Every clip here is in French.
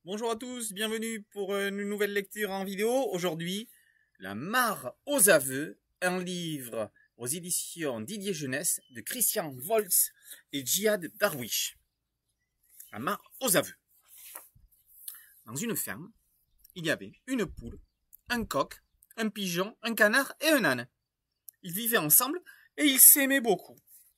Bonjour à tous, bienvenue pour une nouvelle lecture en vidéo. Aujourd'hui, La mare aux aveux, un livre aux éditions Didier Jeunesse de Christian Volz et Djihad Darwish. La mare aux aveux. Dans une ferme, il y avait une poule, un coq, un pigeon, un canard et un âne. Ils vivaient ensemble et ils s'aimaient beaucoup.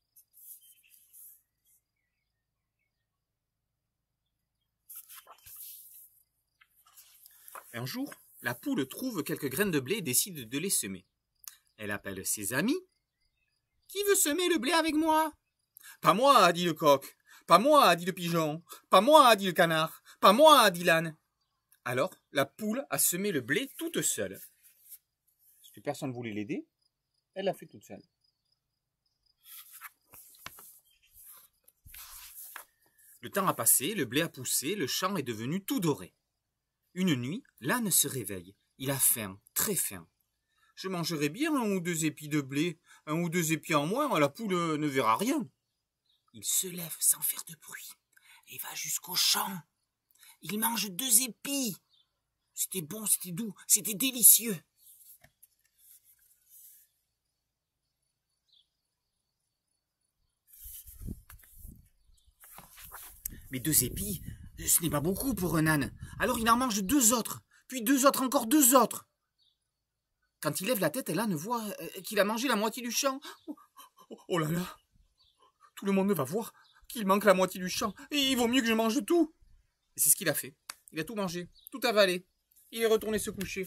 Un jour, la poule trouve quelques graines de blé et décide de les semer. Elle appelle ses amis. « Qui veut semer le blé avec moi ?»« Pas moi, dit le coq. Pas moi, dit le pigeon. Pas moi, dit le canard. Pas moi, dit l'âne. » Alors, la poule a semé le blé toute seule. Parce que personne ne voulait l'aider, elle l'a fait toute seule. Le temps a passé, le blé a poussé, le champ est devenu tout doré. Une nuit, l'âne se réveille. Il a faim, très faim. Je mangerai bien 1 ou 2 épis de blé, 1 ou 2 épis en moins, la poule ne verra rien. Il se lève sans faire de bruit et va jusqu'au champ. Il mange 2 épis. C'était bon, c'était doux, c'était délicieux. Mais 2 épis, ce n'est pas beaucoup pour un âne. Alors il en mange 2 autres, puis 2 autres, encore 2 autres. Quand il lève la tête, l'âne voit qu'il a mangé la moitié du champ. Oh là là, tout le monde va voir qu'il manque la moitié du champ. Et il vaut mieux que je mange tout. Et c'est ce qu'il a fait. Il a tout mangé, tout avalé. Il est retourné se coucher.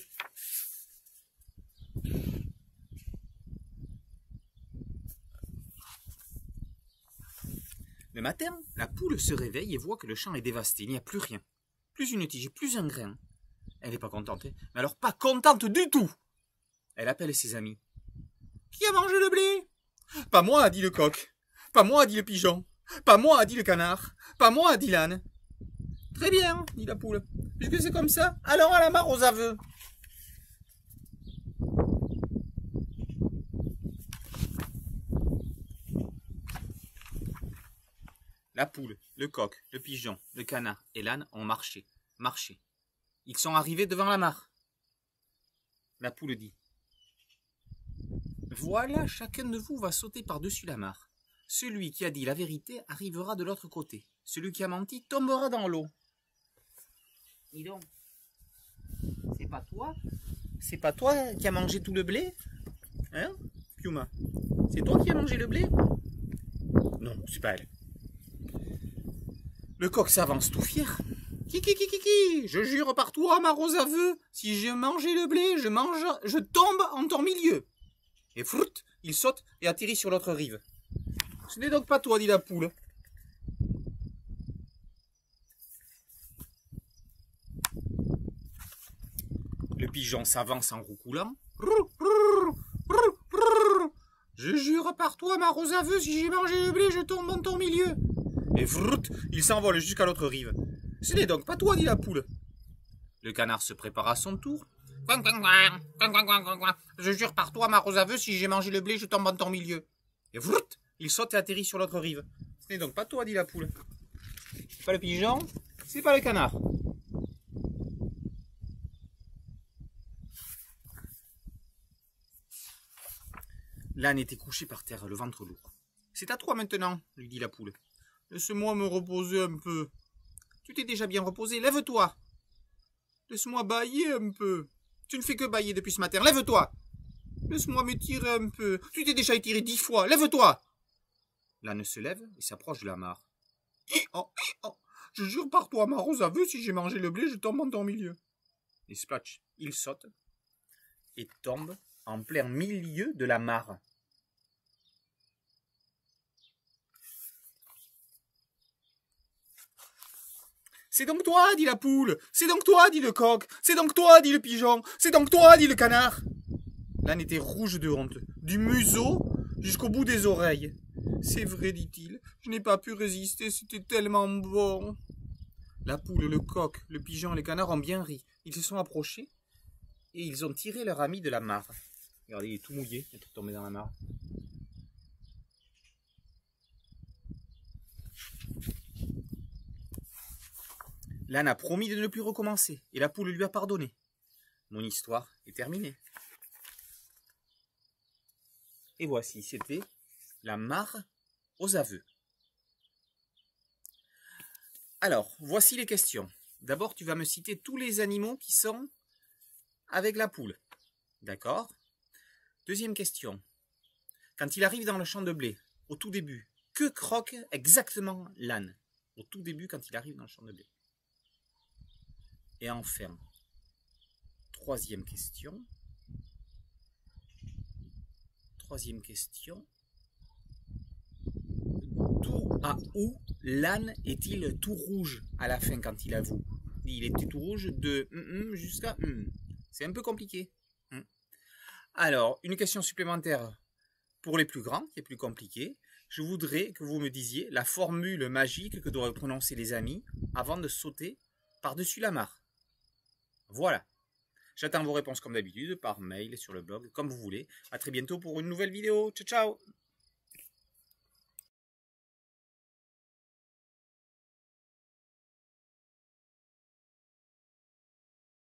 Le matin, la poule se réveille et voit que le champ est dévasté. Il n'y a plus rien. Plus une tige, plus un grain. Elle n'est pas contente. Mais alors pas contente du tout. Elle appelle ses amis. « Qui a mangé le blé ?»« Pas moi, dit le coq. Pas moi, dit le pigeon. Pas moi, dit le canard. Pas moi, dit l'âne. »« Très bien, dit la poule. Puisque c'est comme ça, allons à la mare aux aveux. » La poule, le coq, le pigeon, le canard et l'âne ont marché. Ils sont arrivés devant la mare. La poule dit. Voilà, chacun de vous va sauter par-dessus la mare. Celui qui a dit la vérité arrivera de l'autre côté. Celui qui a menti tombera dans l'eau. Dis donc, c'est pas toi qui a mangé tout le blé? Hein, Piuma? C'est toi qui as mangé le blé? Non, c'est pas elle. Le coq s'avance tout fier. Kiki, je jure par toi, mare aux aveux, si j'ai mangé le blé, je tombe en ton milieu. Et frout, il saute et atterrit sur l'autre rive. Ce n'est donc pas toi, dit la poule. Le pigeon s'avance en roucoulant. Je jure par toi, mare aux aveux, si j'ai mangé le blé, je tombe en ton milieu. Et frout, il s'envole jusqu'à l'autre rive. Ce n'est donc pas toi, dit la poule. Le canard se prépare à son tour. Je jure par toi, mare aux aveux, si j'ai mangé le blé, je tombe en ton milieu. Et vrout, il saute et atterrit sur l'autre rive. Ce n'est donc pas toi, dit la poule. C'est pas le pigeon, c'est pas le canard. L'âne était couché par terre, le ventre lourd. C'est à toi maintenant, lui dit la poule. Laisse-moi me reposer un peu. Tu t'es déjà bien reposé, lève-toi. Laisse-moi bâiller un peu. Tu ne fais que bâiller depuis ce matin, lève-toi. Laisse-moi m'étirer un peu. Tu t'es déjà étiré 10 fois, lève-toi. L'âne se lève et s'approche de la mare. Oh. Je jure par toi, mare aux aveux, si j'ai mangé le blé, je tombe en ton milieu. Et splatch, il saute et tombe en plein milieu de la mare. C'est donc toi, dit la poule. C'est donc toi, dit le coq. C'est donc toi, dit le pigeon. C'est donc toi, dit le canard. L'âne était rouge de honte, du museau jusqu'au bout des oreilles. C'est vrai, dit-il, je n'ai pas pu résister, c'était tellement bon. La poule, le coq, le pigeon et le canard ont bien ri. Ils se sont approchés et ils ont tiré leur ami de la mare. Regardez, il est tout mouillé, il est tombé dans la mare. L'âne a promis de ne plus recommencer et la poule lui a pardonné. Mon histoire est terminée. Et voici, c'était la mare aux aveux. Alors, voici les questions. D'abord, tu vas me citer tous les animaux qui sont avec la poule. D'accord? Deuxième question. Quand il arrive dans le champ de blé, au tout début, que croque exactement l'âne? Au tout début, quand il arrive dans le champ de blé. Et enfin, troisième question. D'où à où l'âne est-il tout rouge à la fin quand il avoue? Il était tout rouge de jusqu'à C'est un peu compliqué. Alors, une question supplémentaire pour les plus grands, qui est plus compliqué. Je voudrais que vous me disiez la formule magique que doivent prononcer les amis avant de sauter par-dessus la mare. Voilà. J'attends vos réponses comme d'habitude, par mail, sur le blog, comme vous voulez. À très bientôt pour une nouvelle vidéo. Ciao, ciao!